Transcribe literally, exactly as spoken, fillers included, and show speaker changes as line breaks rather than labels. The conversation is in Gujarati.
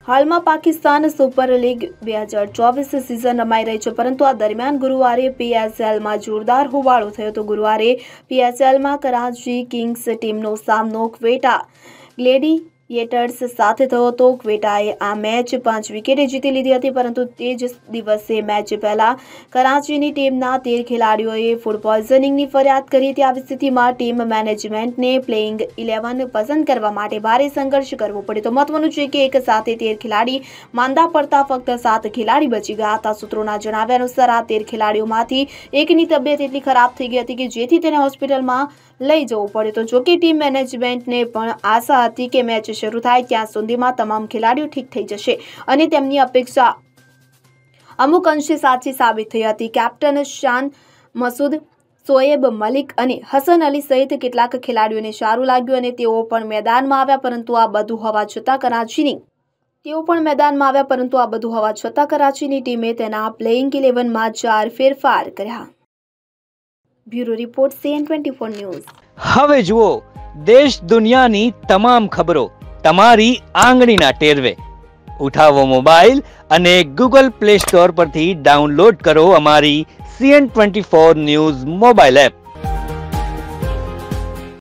હાલમાં પાકિસ્તાન સુપર લીગ બે હજાર ચોવીસ સિઝન રમાઈ રહી છે, પરંતુ આ દરમિયાન ગુરુવારે પીએસએલમાં જોરદાર હોબાળો થયો હતો। ગુરુવારે પીએસએલમાં કરાચી કિંગ્સ ટીમનો સામનો ક્વેટા ગ્લેડિએટર્સ સાથે થયો હતો। ક્વેટાએ આ મેચ પાંચ વિકેટે જીતી લીધી હતી, પરંતુ તે જ દિવસે મેચ પહેલા કરાચીની ટીમના તેર ખેલાડીઓએ ફૂડ પોઈઝનિંગની ફરિયાદ કરી હતી। આવી સ્થિતિમાં ટીમ મેનેજમેન્ટને પ્લેઇંગ ઇલેવન પસંદ કરવા માટે ભારે સંઘર્ષ કરવો પડ્યો હતો। મહત્વનું છે કે એક સાથે તેર ખેલાડી માંદા પડતા ફક્ત સાત ખેલાડી બચી ગયા હતા। સૂત્રોના જણાવ્યા અનુસાર આ તેર ખેલાડીઓમાંથી એકની તબિયત એટલી ખરાબ થઈ ગઈ હતી કે જેથી તેને હોસ્પિટલમાં લઈ જવું પડ્યું હતો। જોકે ટીમ મેનેજમેન્ટને પણ આશા હતી કે મેચ શરૂ થાય ત્યાં સુધીમાં તમામ ખેલાડીઓ ઠીક થઈ જશે અને તેમની અપેક્ષા અમુક અંશે સાચી સાબિત થઈ હતી। કેપ્ટન શાન મસૂદ, શોએબ મલિક અને હસન અલી સહિત કેટલાક ખેલાડીઓને સારું લાગ્યું અને તેઓ પણ મેદાનમાં આવ્યા, પરંતુ આ બધું હોવા છતાં કરાચીની તેઓ પણ મેદાનમાં આવ્યા પરંતુ આ બધું હોવા છતાં કરાચીની ટીમે તેના પ્લેઇંગ ઇલેવનમાં ચાર ફેરફાર કર્યા। Bureau report CN twenty four news.
હવે જુઓ દેશ દુનિયાની તમામ ખબરો તમારી આંગળીના ટેરવે। ઉઠાવો મોબાઈલ અને ગૂગલ પ્લે સ્ટોર પરથી ડાઉનલોડ કરો અમારી CN twenty four news mobile app.